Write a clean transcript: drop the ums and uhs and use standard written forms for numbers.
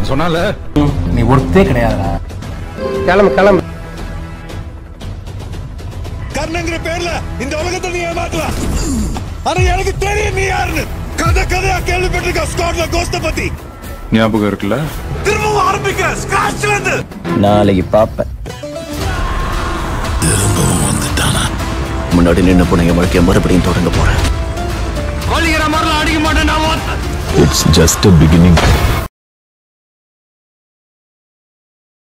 சொன்னால நீ ஒருத்தே கிடையாதுடா. கிளம்பு கிளம்பு. கர்ணங்கிற பேர்ல இந்த உலகத்தை நீ ஏமாத்தலாம். ஆனா எனக்கு தெரியும் நீ யாருன்னு. கதையா கேள்விப்பட்டிருக்க ஸ்காட்லாந்து கோஸ்ட பத்தி. ஞாபகம் இருக்குல்ல? திரும்பவும் ஆரம்பிக்க ஸ்கிராச்ல இருந்து. நாளைக்கு பாப்பேன். திரும்பவும் வந்துட்டானா? முன்னாடி நின்று போன என் வாழ்க்கைய மறுபடியும் தொடங்க போறேன். கோழிகிற மாதிரிலாம் அடிக்க மாட்டேன் நான். It's just a beginning.